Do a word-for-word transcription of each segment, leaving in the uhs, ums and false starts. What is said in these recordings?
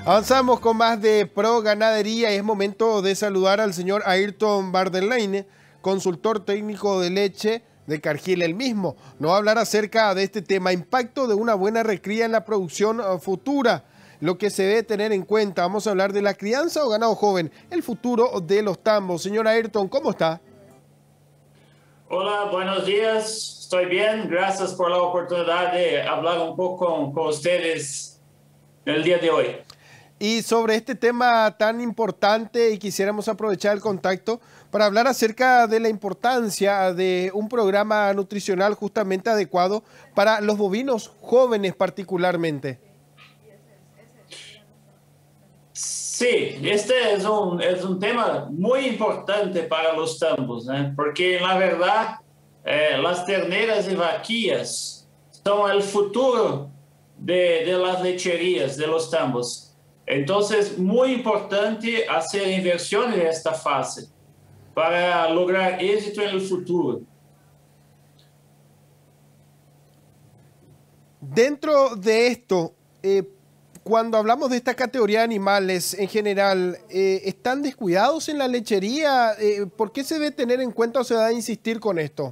Avanzamos con más de Pro Ganadería y es momento de saludar al señor Ayrton Bardelaine, consultor técnico de leche de Cargill el mismo. Nos va a hablar acerca de este tema, impacto de una buena recría en la producción futura, lo que se debe tener en cuenta. Vamos a hablar de la crianza o ganado joven, el futuro de los tambos. Señor Ayrton, ¿cómo está? Hola, buenos días. Estoy bien. Gracias por la oportunidad de hablar un poco con, con ustedes el día de hoy. Y sobre este tema tan importante, y quisiéramos aprovechar el contacto para hablar acerca de la importancia de un programa nutricional justamente adecuado para los bovinos jóvenes particularmente. Sí, este es un, es un tema muy importante para los tambos, ¿eh? Porque la verdad eh, las terneras y vaquillas son el futuro de, de las lecherías, de los tambos. Entonces, muy importante hacer inversiones en esta fase para lograr éxito en el futuro. Dentro de esto, eh, cuando hablamos de esta categoría de animales en general, eh, ¿están descuidados en la lechería? Eh, ¿Por qué se debe tener en cuenta o se debe insistir con esto?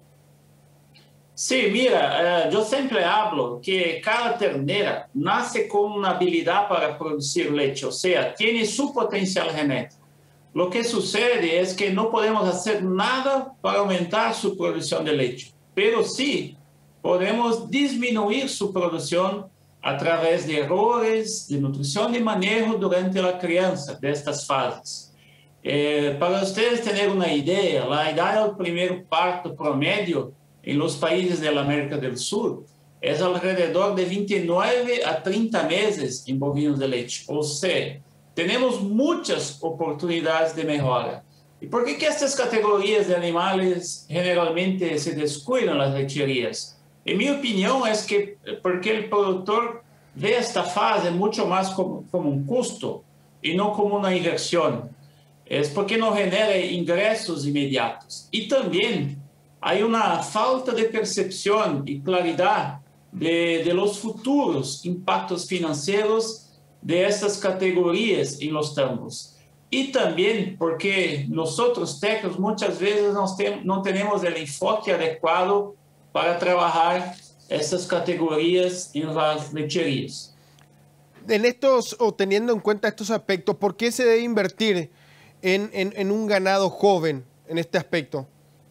Sí, mira, eh, yo siempre hablo que cada ternera nace con una habilidad para producir leche, o sea, tiene su potencial genético. Lo que sucede es que no podemos hacer nada para aumentar su producción de leche, pero sí podemos disminuir su producción a través de errores de nutrición y manejo durante la crianza de estas fases. Eh, para ustedes tener una idea, la edad del primer parto promedio en los países de la América del Sur es alrededor de veintinueve a treinta meses en bovinos de leche. O sea, tenemos muchas oportunidades de mejora. ¿Y por qué que estas categorías de animales generalmente se descuidan las lecherías? En mi opinión es que porque el productor ve esta fase mucho más como, como un costo y no como una inversión. Es porque no genera ingresos inmediatos. Y también hay una falta de percepción y claridad de, de los futuros impactos financieros de estas categorías en los tambos. Y también porque nosotros técnicos muchas veces no, ten, no tenemos el enfoque adecuado para trabajar estas categorías en las lecherías. En estos, o teniendo en cuenta estos aspectos, ¿por qué se debe invertir en, en, en un ganado joven en este aspecto?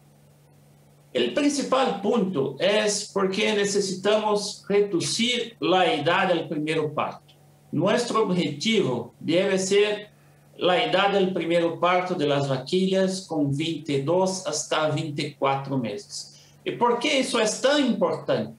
El principal punto es porque necesitamos reducir la edad del primer parto. Nuestro objetivo debe ser la edad del primer parto de las vaquillas con veintidós hasta veinticuatro meses. ¿Y por qué eso es tan importante?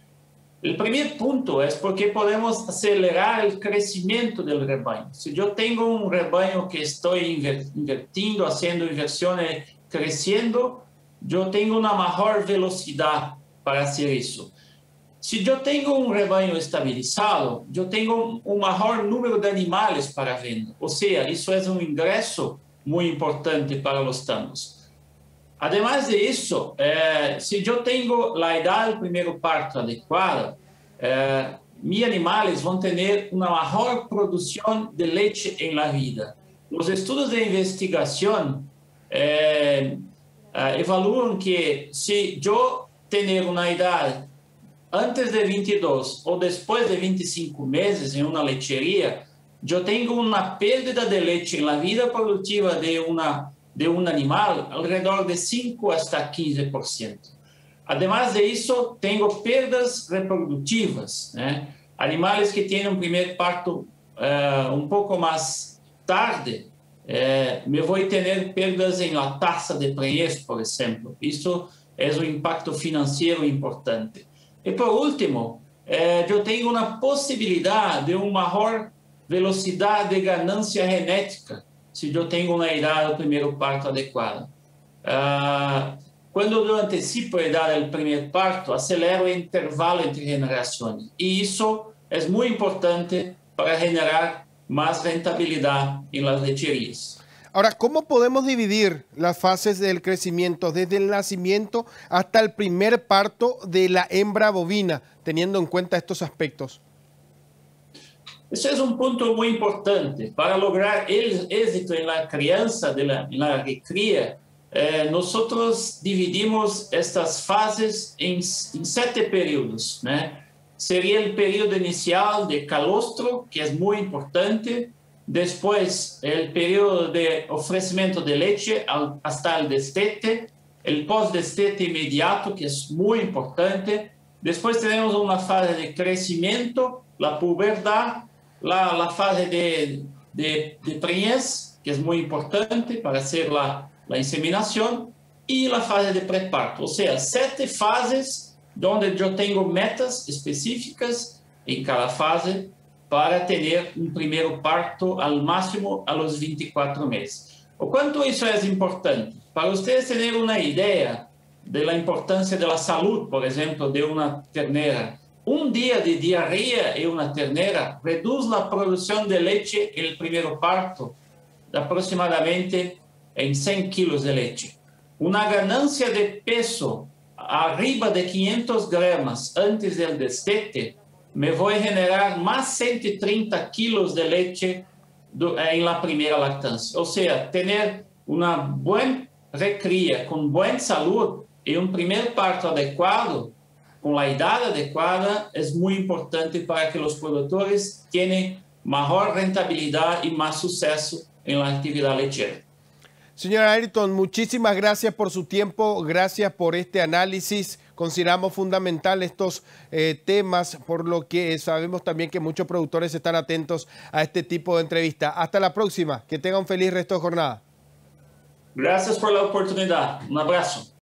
El primer punto es porque podemos acelerar el crecimiento del rebaño. Si yo tengo un rebaño que estoy invirtiendo, haciendo inversiones, creciendo, yo tengo una mejor velocidad para hacer eso. Si yo tengo un rebaño estabilizado, yo tengo un mejor número de animales para vender. O sea, eso es un ingreso muy importante para los tambos. Además de eso, eh, si yo tengo la edad del primer parto adecuada, eh, mis animales van a tener una mejor producción de leche en la vida. Los estudios de investigación eh, Uh, evalúan que si yo tener una edad antes de veintidós o después de veinticinco meses en una lechería, yo tengo una pérdida de leche en la vida productiva de, una, de un animal alrededor de cinco hasta quince por ciento. Además de eso, tengo pérdidas reproductivas, ¿eh? Animales que tienen un primer parto uh, un poco más tarde, Eh, me voy a tener pérdidas en la tasa de preñez, por ejemplo. Esto es un impacto financiero importante. Y por último, eh, yo tengo una posibilidad de una mejor velocidad de ganancia genética si yo tengo una edad del primer parto adecuada. Uh, cuando yo anticipo la edad del primer parto, acelero el intervalo entre generaciones. Y eso es muy importante para generar más rentabilidad en las lecherías. Ahora, ¿cómo podemos dividir las fases del crecimiento desde el nacimiento hasta el primer parto de la hembra bovina, teniendo en cuenta estos aspectos? Eso es un punto muy importante. Para lograr el éxito en la crianza, de la, en la recría, eh, nosotros dividimos estas fases en, en siete periodos, ¿no? Sería el periodo inicial de calostro, que es muy importante. Después, el periodo de ofrecimiento de leche al, hasta el destete. El post-destete inmediato, que es muy importante. Después tenemos una fase de crecimiento, la pubertad, la, la fase de, de, de preñez, que es muy importante para hacer la, la inseminación, y la fase de preparto. O sea, siete fases donde yo tengo metas específicas en cada fase para tener un primer parto al máximo a los veinticuatro meses. ¿O cuánto eso es importante? Para ustedes tener una idea de la importancia de la salud, por ejemplo, de una ternera, un día de diarrea en una ternera reduce la producción de leche en el primer parto de aproximadamente en cien kilos de leche. Una ganancia de peso arriba de quinientos gramos antes del destete me voy a generar más ciento treinta kilos de leche en la primera lactancia. O sea, tener una buena recría con buena salud y un primer parto adecuado, con la edad adecuada, es muy importante para que los productores tengan mejor rentabilidad y más suceso en la actividad lechera. Señor Ayrton, muchísimas gracias por su tiempo, gracias por este análisis. Consideramos fundamental estos eh, temas, por lo que sabemos también que muchos productores están atentos a este tipo de entrevistas. Hasta la próxima, que tenga un feliz resto de jornada. Gracias por la oportunidad. Un abrazo.